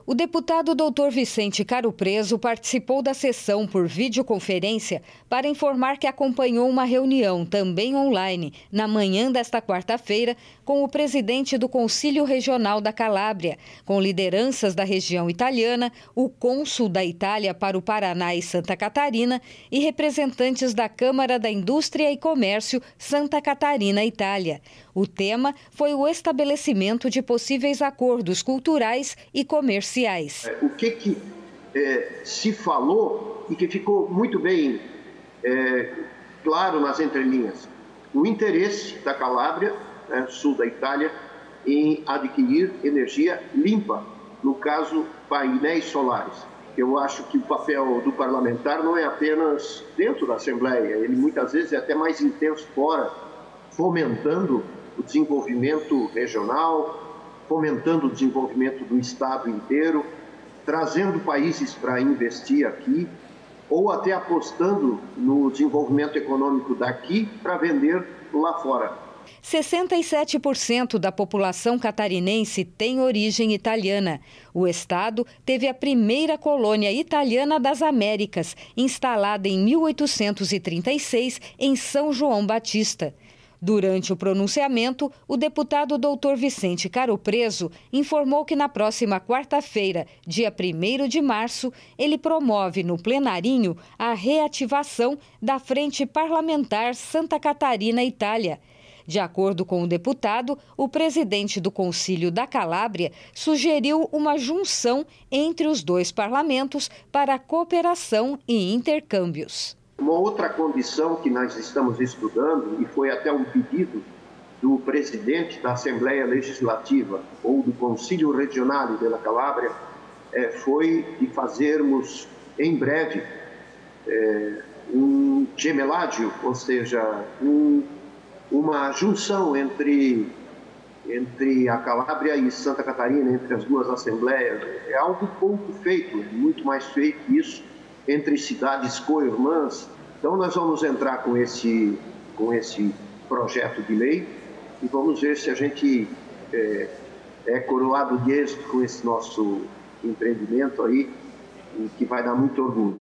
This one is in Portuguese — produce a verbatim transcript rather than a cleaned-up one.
O deputado doutor Vicente Caro Preso participou da sessão por videoconferência para informar que acompanhou uma reunião, também online, na manhã desta quarta-feira, com o presidente do Conselho Regional da Calábria, com lideranças da região italiana, o cônsul da Itália para o Paraná e Santa Catarina e representantes da Câmara da Indústria e Comércio Santa Catarina, Itália. O tema foi o estabelecimento de possíveis acordos culturais e comerciais. O que, que é, se falou e que ficou muito bem é, claro nas entrelinhas, o interesse da Calábria, né, sul da Itália, em adquirir energia limpa, no caso painéis solares. Eu acho que o papel do parlamentar não é apenas dentro da Assembleia, ele muitas vezes é até mais intenso fora, fomentando o desenvolvimento regional, fomentando o desenvolvimento do Estado inteiro, trazendo países para investir aqui, ou até apostando no desenvolvimento econômico daqui para vender lá fora. sessenta e sete por cento da população catarinense tem origem italiana. O estado teve a primeira colônia italiana das Américas, instalada em mil oitocentos e trinta e seis em São João Batista. Durante o pronunciamento, o deputado doutor Vicente Caro Preso informou que na próxima quarta-feira, dia primeiro de março, ele promove no plenarinho a reativação da Frente Parlamentar Santa Catarina-Itália. De acordo com o deputado, o presidente do Conselho da Calábria sugeriu uma junção entre os dois parlamentos para cooperação e intercâmbios. Uma outra condição que nós estamos estudando, e foi até um pedido do presidente da Assembleia Legislativa ou do Conselho Regional da Calábria, é, foi de fazermos em breve é, um gemeládio, ou seja, um, uma junção entre, entre a Calábria e Santa Catarina, entre as duas assembleias. É algo pouco feito, é muito mais feito isso entre cidades co-irmãs. Então nós vamos entrar com esse, com esse projeto de lei e vamos ver se a gente é, é coroado de êxito com esse nosso empreendimento aí, que vai dar muito orgulho.